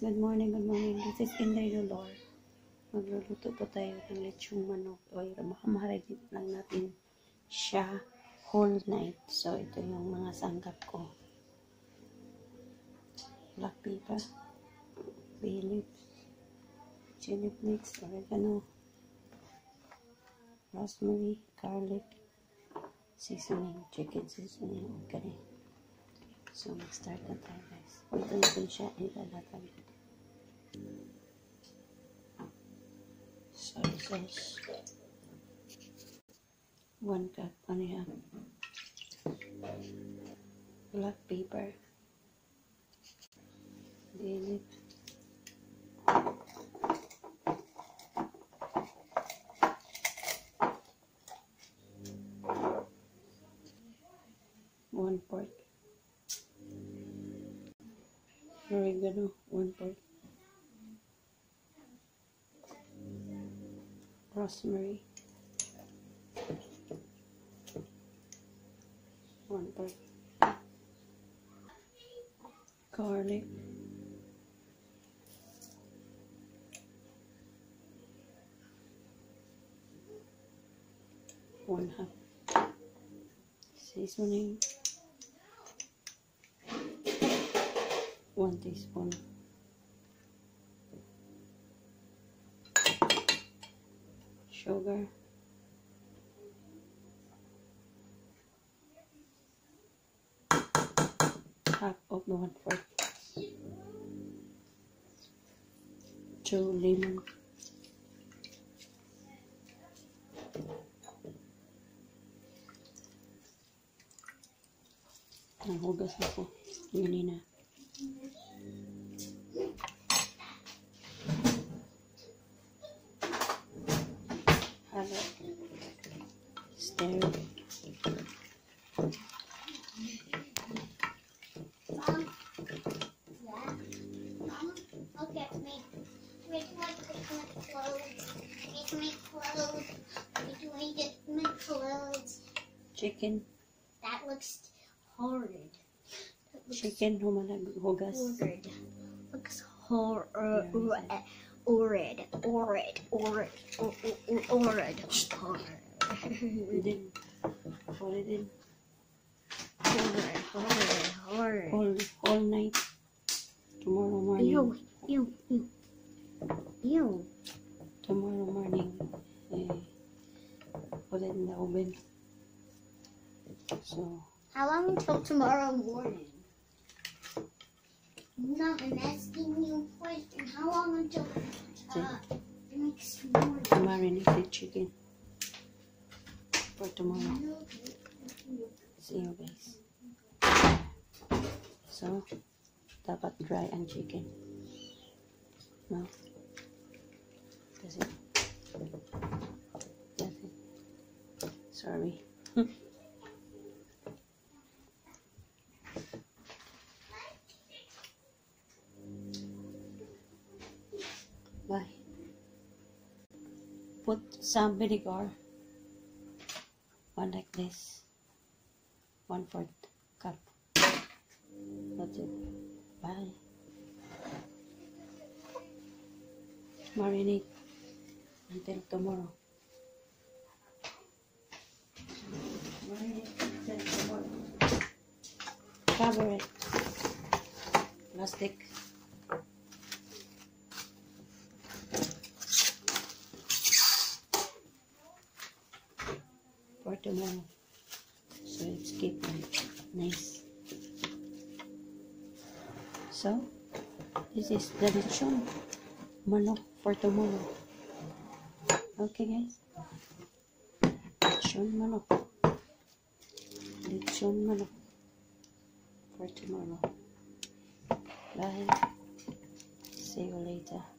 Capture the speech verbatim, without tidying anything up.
good morning, good morning. This is Inday dolor. Magluluto po tayo ng lechong manok. O, mahamarigit lang natin siya whole night. So, ito yung mga sangkap ko. Black pepper, bay leaves, chili flakes, oregano, rosemary, garlic, seasoning, chicken seasoning, okay. So, mag-start na tayo, guys. Ito natin siya ilalagay. Soy sauce. One cup. Ano yan? Black pepper. Bay leaf. One quart. Oregano, one part. Rosemary, one part. Garlic, one half. Seasoning, one teaspoon. Sugar, half of the one fourth. Two lemon. Nanghugas ako. Yun na. Halo. Stir. Mom? Yeah? Mom? Okay, make, make my clothes. Make my clothes. Make my, get my clothes. Chicken. That looks horrid. That looks Chicken hugas. horrid. Looks hor uh, horrid. Horrid, horrid, horrid, horrid, horrid. Din. Horrid din. Horrid, horrid, horrid. All, all night. Tomorrow morning. Ew, ew, ew. Ew. Tomorrow morning. Eh, put it in the oven. So. How long until tomorrow morning? No, I'm asking you a question. How long until uh, the next morning? Marinated chicken for tomorrow. See you guys. So, dapat dry ang chicken. No? That's it. That's it. Sorry. Bye. Put some vinegar. One like this. One fourth cup. That's it. Bye. Marinate until tomorrow. Marinate until tomorrow. Cover it. Plastic. For tomorrow, so it's keep nice. So this is the lechon manok for tomorrow. Okay, guys, lechon manok, lechon manok for tomorrow. Bye. See you later.